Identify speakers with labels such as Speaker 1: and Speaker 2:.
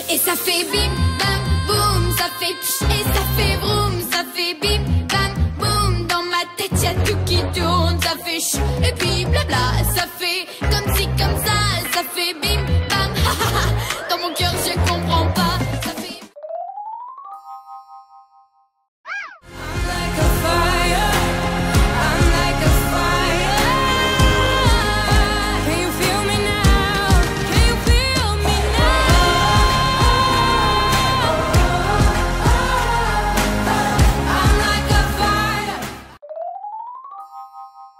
Speaker 1: Et ça fait bim, bam, boum, ça fait pch, et ça fait vroom, ça fait bim, bam, boum. Dans ma tête y'a tout qui tourne, ça fait ch, et puis blabla, ça fait comme si, comme ça fait bim, bam, ha ha ha. Dans mon cœur je comprends pas, ça fait... I'm like a fire, I'm like a fire. Can you feel me now? Can you feel me now? I'm like a fire.